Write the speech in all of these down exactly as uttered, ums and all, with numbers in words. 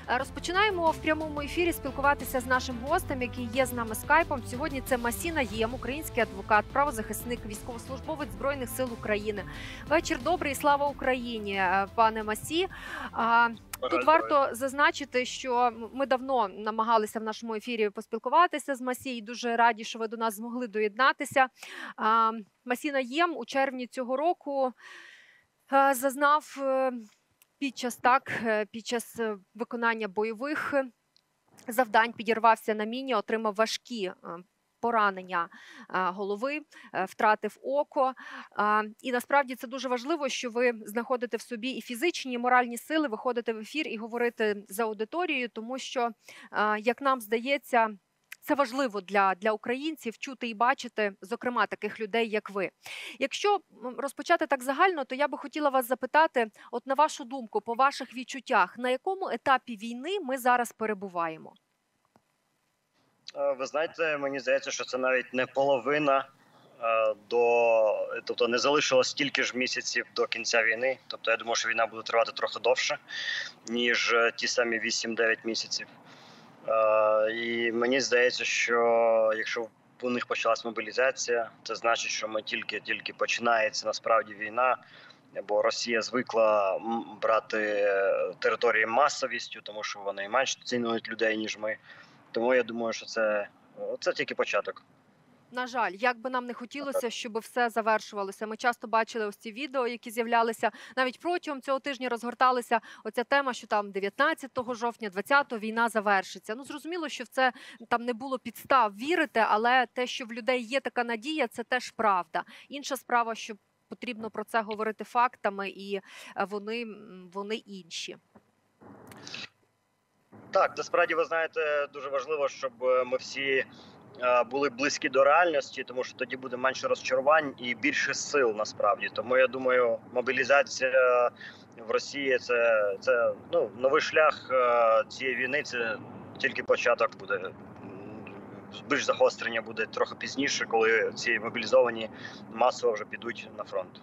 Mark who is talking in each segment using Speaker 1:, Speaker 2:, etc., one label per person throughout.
Speaker 1: Розпочинаємо в прямому ефірі спілкуватися з нашим гостем, який є з нами скайпом. Сьогодні це Масі Наєм, український адвокат, правозахисник, військовослужбовець Збройних сил України. Вечір добрий, слава Україні, пане Масі. Тут варто зазначити, що ми давно намагалися в нашому ефірі поспілкуватися з Масі і дуже раді, що ви до нас змогли доєднатися. Масі Наєм у червні цього року зазнав під час так, під час виконання бойових завдань підірвався на міні, отримав важкі поранення голови, втратив око. І насправді це дуже важливо, що ви знаходите в собі і фізичні, і моральні сили, виходите в ефір і говорите за аудиторією, тому що, як нам здається, це важливо для, для українців чути і бачити, зокрема, таких людей, як ви. Якщо розпочати так загально, то я би хотіла вас запитати, от на вашу думку, по ваших відчуттях, на якому етапі війни ми зараз перебуваємо?
Speaker 2: Ви знаєте, мені здається, що це навіть не половина до, тобто не залишилось стільки ж місяців до кінця війни. Тобто я думаю, що війна буде тривати трохи довше, ніж ті самі вісім-дев'ять місяців. І мені здається, що якщо у них почалась мобілізація, це значить, що ми тільки-тільки починається насправді війна, бо Росія звикла брати території масовістю, тому що вони менш цінують людей, ніж ми. Тому я думаю, що це, це тільки початок.
Speaker 1: На жаль, як би нам не хотілося, щоб все завершувалося. Ми часто бачили ось ці відео, які з'являлися. Навіть протягом цього тижня розгорталася оця тема, що там дев'ятнадцятого жовтня, двадцятого війна завершиться. Ну, зрозуміло, що в це там не було підстав вірити, але те, що в людей є така надія, це теж правда. Інша справа, що потрібно про це говорити фактами, і вони, вони інші.
Speaker 2: Так, насправді, ви знаєте, дуже важливо, щоб ми всі були близькі до реальності, тому що тоді буде менше розчарувань і більше сил, насправді. Тому, я думаю, мобілізація в Росії – це, це ну, новий шлях цієї війни, це тільки початок буде. Більш загострення буде трохи пізніше, коли ці мобілізовані масово вже підуть на фронт.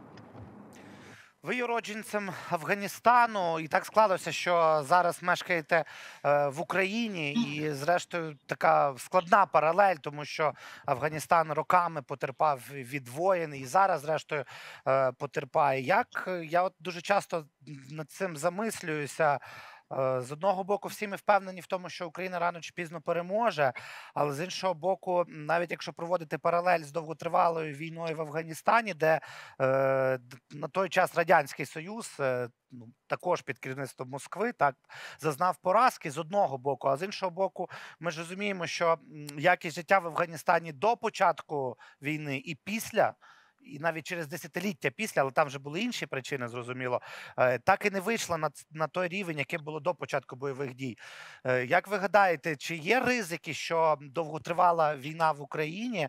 Speaker 3: Ви є уродженцем Афганістану, і так склалося, що зараз мешкаєте в Україні, і зрештою така складна паралель, тому що Афганістан роками потерпав від воєн, і зараз зрештою потерпає. Як я от дуже часто над цим замислююся. З одного боку, всі ми впевнені в тому, що Україна рано чи пізно переможе, але з іншого боку, навіть якщо проводити паралель з довготривалою війною в Афганістані, де е, на той час Радянський Союз, е, ну, також під керівництвом Москви, так, зазнав поразки з одного боку, а з іншого боку, ми ж розуміємо, що якість життя в Афганістані до початку війни і після, і навіть через десятиліття після, але там вже були інші причини, зрозуміло, так і не вийшла на, на той рівень, який було до початку бойових дій. Як ви гадаєте, чи є ризики, що довготривала війна в Україні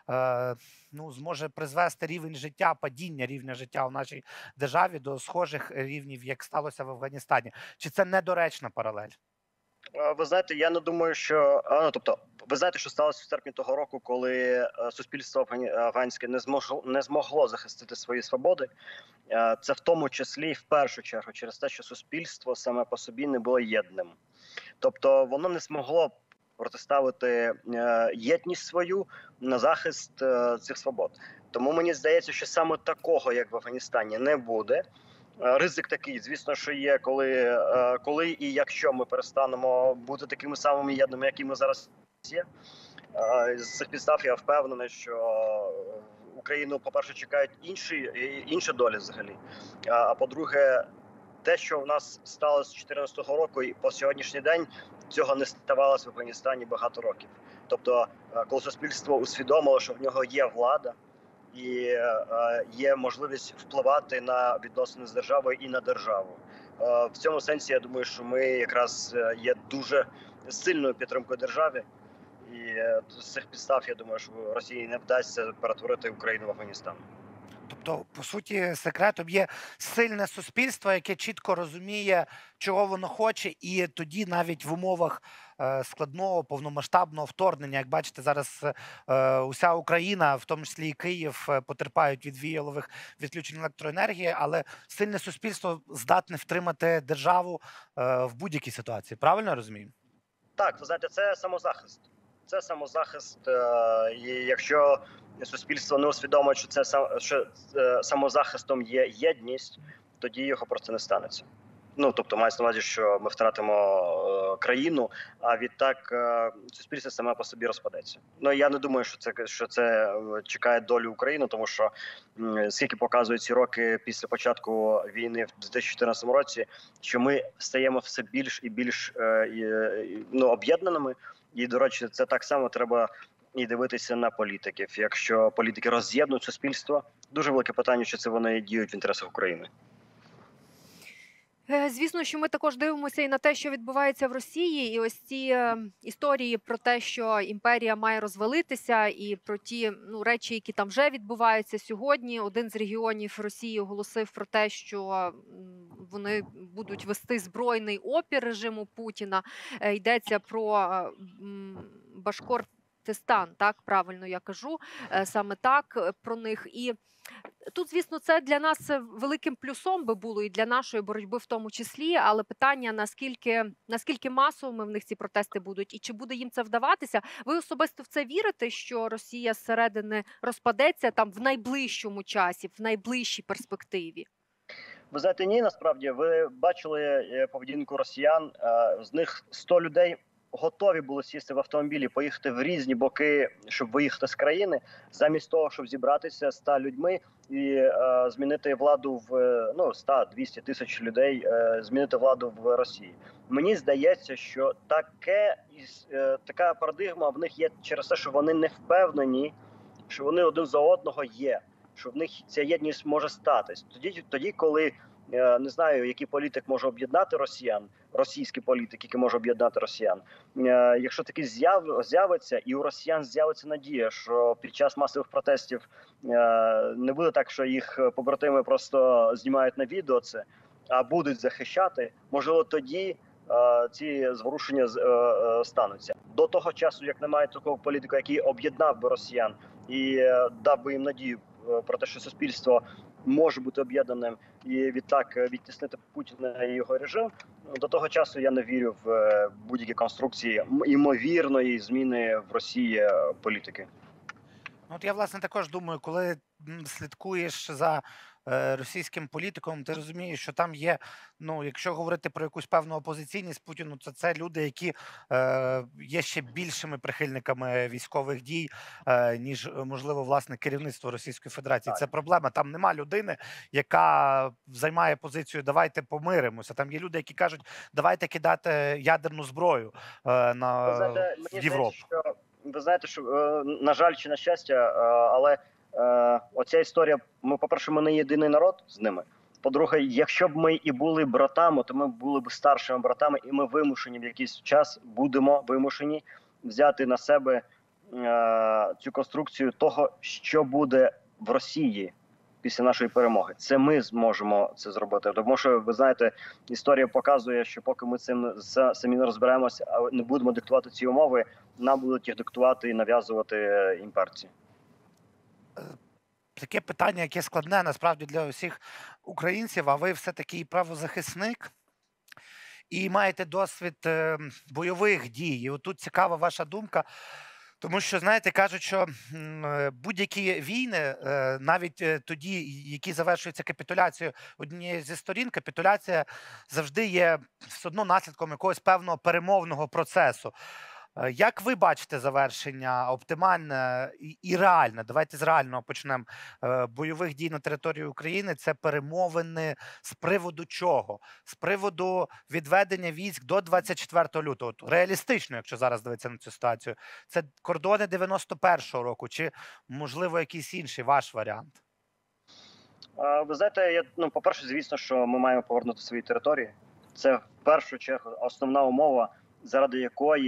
Speaker 3: ну, зможе призвести рівень життя, падіння рівня життя у нашій державі до схожих рівнів, як сталося в Афганістані? Чи це недоречна паралель?
Speaker 2: Ви знаєте, я не думаю, що... Ну, тобто, ви знаєте, що сталося в серпні того року, коли суспільство афганське не змогло, не змогло захистити свої свободи. Це в тому числі, в першу чергу, через те, що суспільство саме по собі не було єдним. Тобто, воно не змогло протиставити єдність свою на захист цих свобод. Тому мені здається, що саме такого, як в Афганістані, не буде. Ризик такий, звісно, що є, коли, коли і якщо ми перестанемо бути такими самими єдними, які ми зараз є. З цих підстав я впевнений, що Україну, по-перше, чекають інші, інші долі взагалі. А по-друге, те, що в нас сталося з дві тисячі чотирнадцятого року і по сьогоднішній день, цього не ставалося в Афганістані багато років. Тобто, коли суспільство усвідомило, що в нього є влада, і е, є можливість впливати на відносини з державою і на державу. Е, в цьому сенсі, я думаю, що ми якраз є дуже сильною підтримкою держави. І е, з цих підстав, я думаю, що Росії не вдасться перетворити Україну в Афганістан.
Speaker 3: Тобто, по суті, секретом є сильне суспільство, яке чітко розуміє, чого воно хоче, і тоді навіть в умовах е, складного повномасштабного вторгнення, як бачите, зараз е, уся Україна, в тому числі і Київ, е, потерпають від віялових відключень електроенергії, але сильне суспільство здатне втримати державу е, в будь-якій ситуації. Правильно я розумію?
Speaker 2: Так, ви знаєте, це самозахист. Це самозахист, е, і якщо суспільство не усвідомить, що це сам що е, самозахистом є єдність, тоді його просто не станеться. Ну тобто, мається на увазі, що ми втратимо е, країну, а відтак е, суспільство саме по собі розпадеться. Ну я не думаю, що це що це чекає долю України, тому що м, скільки показують ці роки після початку війни в дві тисячі чотирнадцятому році, що ми стаємо все більш і більш е, і, ну, об'єднаними. І, до речі, це так само треба і дивитися на політиків. Якщо політики роз'єднують суспільство, дуже велике питання, чи це вони діють в інтересах України.
Speaker 1: Е, Звісно, що ми також дивимося і на те, що відбувається в Росії, і ось ці е, історії про те, що імперія має розвалитися, і про ті ну, речі, які там вже відбуваються сьогодні. Один з регіонів Росії оголосив про те, що м, вони будуть вести збройний опір режиму Путіна. Е, Йдеться про е, м, Башкортистан, так правильно я кажу, е, саме так е, про них. І тут, звісно, це для нас великим плюсом би було і для нашої боротьби в тому числі, але питання, наскільки, наскільки масовими в них ці протести будуть і чи буде їм це вдаватися. Ви особисто в це вірите, що Росія зсередини розпадеться там в найближчому часі, в найближчій перспективі?
Speaker 2: Ви знаєте, ні, насправді, ви бачили е, поведінку росіян, е, з них сто людей готові були сісти в автомобілі, поїхати в різні боки, щоб виїхати з країни, замість того, щоб зібратися ста людьми і е, змінити владу в е, ну, сто-двісті тисяч людей, е, змінити владу в Росії. Мені здається, що таке, е, така парадигма в них є через те, що вони не впевнені, що вони один за одного є, що в них ця єдність може статись. Тоді, тоді коли е, не знаю, який політик може об'єднати росіян, російський політик, який може об'єднати росіян. Е, якщо такий з'яв, з'явиться, і у росіян з'явиться надія, що під час масових протестів е, не буде так, що їх побратими просто знімають на відео це, а будуть захищати, можливо, тоді е, ці зворушення е, е, стануться. До того часу, як немає такого політика, який об'єднав би росіян і е, дав би їм надію е, про те, що суспільство може бути об'єднаним і відтак відтіснити Путіна і його режим, до того часу я не вірю в е, будь-які конструкції ймовірної зміни в Росії е, політики.
Speaker 3: Ну, от я, власне, також думаю, коли м, слідкуєш за е, російським політиком, ти розумієш, що там є, ну, якщо говорити про якусь певну опозиційність Путіну, то це люди, які е, є ще більшими прихильниками військових дій, е, ніж, е, можливо, власне, керівництво Російської Федерації.
Speaker 2: Так.
Speaker 3: Це проблема. Там нема людини, яка займає позицію «давайте помиримося». Там є люди, які кажуть «давайте кидати ядерну зброю е, на,
Speaker 2: Ви знаєте,
Speaker 3: в
Speaker 2: мені
Speaker 3: Європу».
Speaker 2: здається, що ви знаєте, що е, на жаль чи на щастя, е, але е, оця історія. Ми, по-перше, ми не єдиний народ з ними. По-друге, якщо б ми і були братами, то ми були б старшими братами, і ми вимушені в якийсь час будемо вимушені взяти на себе е, цю конструкцію того, що буде в Росії після нашої перемоги. Це ми зможемо це зробити. Тому що, ви знаєте, історія показує, що поки ми цим самі не розберемося, а не будемо диктувати ці умови, нам будуть їх диктувати і нав'язувати імперці.
Speaker 3: Таке питання, яке складне насправді для усіх українців, а ви все-таки і правозахисник, і маєте досвід е, бойових дій. І отут цікава ваша думка, тому що, знаєте, кажуть, що м, е, будь-які війни, е, навіть е, тоді, які завершуються капітуляцією однієї зі сторін, капітуляція завжди є все одно наслідком якогось певного перемовного процесу. Е, Як ви бачите завершення оптимальне і, і реальне? Давайте з реального почнемо. Е, Бойових дій на території України – це перемовини з приводу чого? З приводу відведення військ до двадцять четвертого лютого. От реалістично, якщо зараз дивитися на цю ситуацію. Це кордони дев'яносто першого року чи, можливо, якийсь інший ваш варіант?
Speaker 2: А, ви знаєте, я, ну, по-перше, звісно, що ми маємо повернути свої території. Це в першу чергу основна умова, заради якої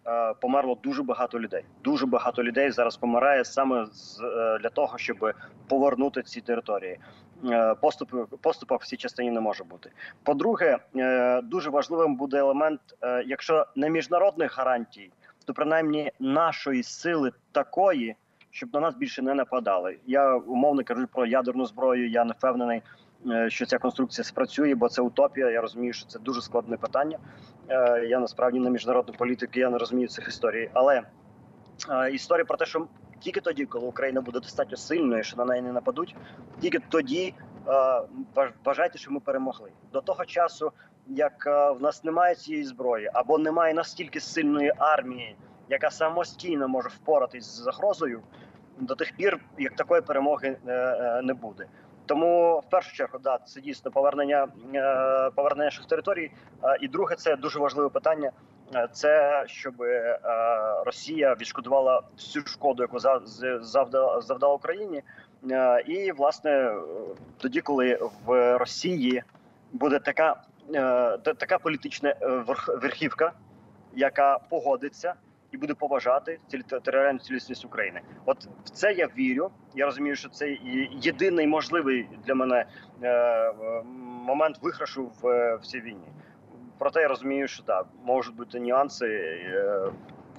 Speaker 2: е, померло дуже багато людей. Дуже багато людей зараз помирає саме з, е, для того, щоб повернути ці території. Е, поступу, поступок в цій частині не може бути. По-друге, е, дуже важливим буде елемент, е, якщо не міжнародних гарантій, то принаймні нашої сили такої, щоб на нас більше не нападали. Я умовно кажу про ядерну зброю, я не впевнений, що ця конструкція спрацює, бо це утопія. Я розумію, що це дуже складне питання. Я насправді не міжнародний політик, я не розумію цих історій. Але історія про те, що тільки тоді, коли Україна буде достатньо сильною, що на неї не нападуть, тільки тоді вважайте, що ми перемогли. До того часу, як в нас немає цієї зброї, або немає настільки сильної армії, яка самостійно може впоратись з загрозою, до тих пір, як такої перемоги не буде. Тому в першу чергу, да, це дійсно повернення е, повернення наших територій. Е, і друге, це дуже важливе питання. Це щоб е, Росія відшкодувала всю шкоду, яку завдала, завдала Україні. Е, і власне тоді, коли в Росії буде така е, така політична верхівка, яка погодиться і буде поважати територіальну цілісність України. От в це я вірю. Я розумію, що це єдиний можливий для мене е, момент виграшу в, в цій війні. Проте я розумію, що так, можуть бути нюанси, е,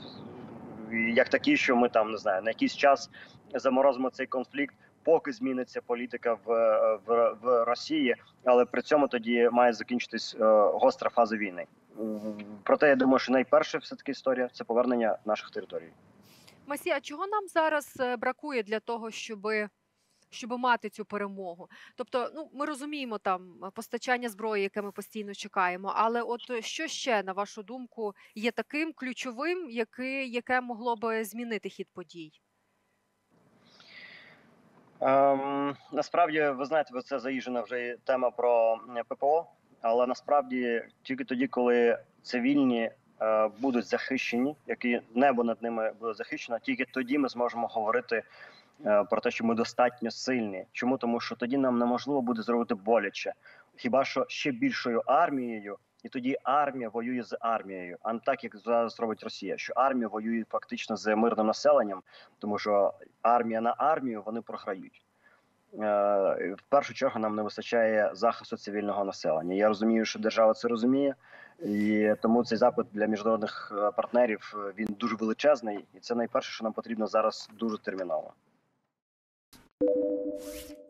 Speaker 2: як такі, що ми там, не знаю, на якийсь час заморозимо цей конфлікт, поки зміниться політика в, в, в Росії, але при цьому тоді має закінчитись е, гостра фаза війни. Проте я думаю, що найперше все-таки історія – це повернення наших територій.
Speaker 1: Масі, а чого нам зараз бракує для того, щоб, щоб мати цю перемогу? Тобто, ну, ми розуміємо там постачання зброї, яке ми постійно чекаємо, але от що ще, на вашу думку, є таким ключовим, яке, яке могло би змінити хід подій?
Speaker 2: Ем, насправді, ви знаєте, це заїжджена вже тема про ППО. Але насправді тільки тоді, коли цивільні е, будуть захищені, які небо над ними буде захищено, тільки тоді ми зможемо говорити е, про те, що ми достатньо сильні. Чому? Тому що тоді нам неможливо буде зробити боляче. Хіба що ще більшою армією, і тоді армія воює з армією, а не так, як зараз робить Росія, що армія воює фактично з мирним населенням, тому що армія на армію вони програють. В першу чергу нам не вистачає захисту цивільного населення. Я розумію, що держава це розуміє, і тому цей запит для міжнародних партнерів він дуже величезний, і це найперше, що нам потрібно зараз дуже терміново.